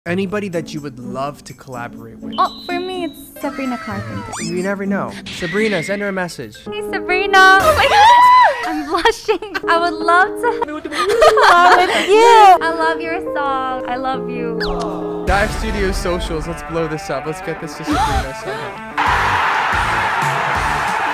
Anybody that you would love to collaborate with? Oh, for me, it's Sabrina Carpenter. You never know. Sabrina, send her a message. Hey, Sabrina! Oh my god! I'm blushing. I would love to with you. I love your song. I love you. Dive Studio socials. Let's blow this up. Let's get this to Sabrina somehow.